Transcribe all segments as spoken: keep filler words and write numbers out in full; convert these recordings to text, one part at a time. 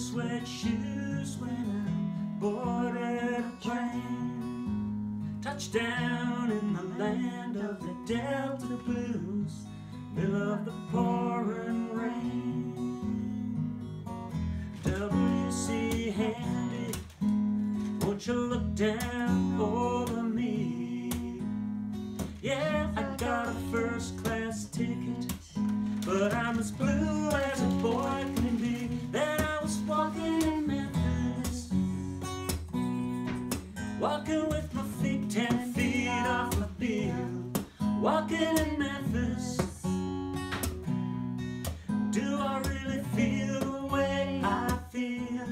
suede shoes when I boarded a plane. Touched down in the land of the Delta Blues, middle of the pouring rain. W C Handy, won't you look down over me? Yeah, I got a first class ticket, but I'm as blue as a boy can be. Then I was walking in Memphis, walking with my feet ten feet off the field. Walking in Memphis, do I really feel the way I feel?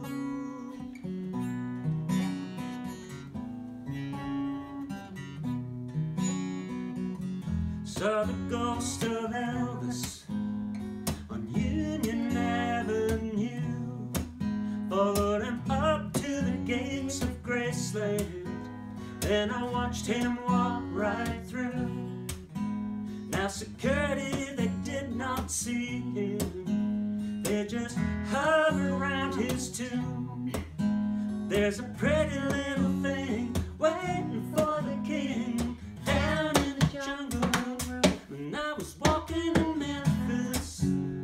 Saw the ghost of Elvis on Union Avenue, followed him up to the gates of Graceland. Then I watched him walk right through. Now security, they did not see him, they just hovered around his tomb. There's a pretty little thing waiting for the king down in the jungle. When I was walking in Memphis,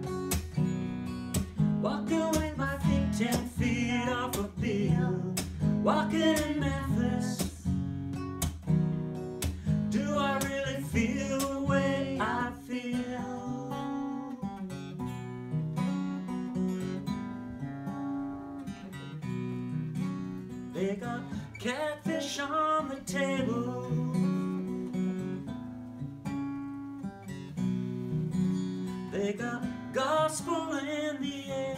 walking with my feet ten feet off a field. Walking in Memphis, do I really feel the way I feel? They got catfish on the table, they got gospel in the air.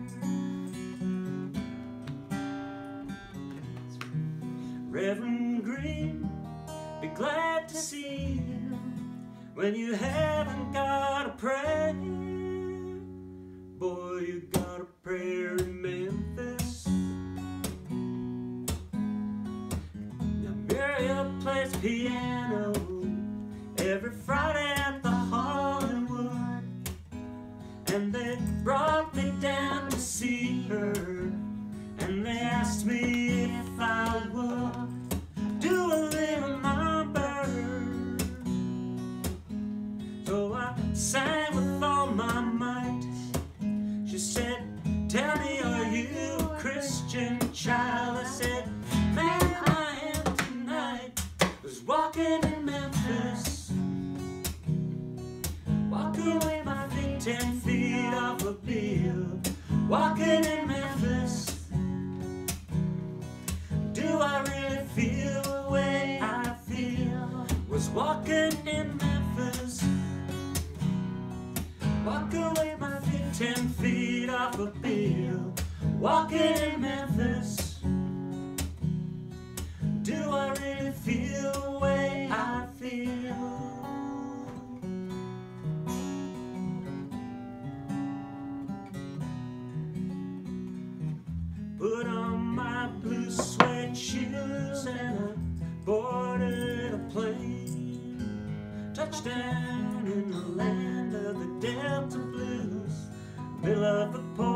Reverend Green, be glad to see you when you haven't got a prayer. Boy, you got a prayer in Memphis. Now Muriel plays piano every Friday at the Hollywood, and they brought me down to see her, and they asked me if I would do a little number. So I sang with all my might. She said, tell me, are you a Christian child? I said, man, I am tonight. I was walking in Memphis, walking with my feet ten feet off a field. Walking in Memphis, do I really feel the way I feel? Was walking in Memphis, walking with my feet ten feet off a field. Walking in Memphis, do I really feel the way I feel? Put on my blue suede shoes and I boarded a plane. Touched down in the land of the Delta Blues, middle of the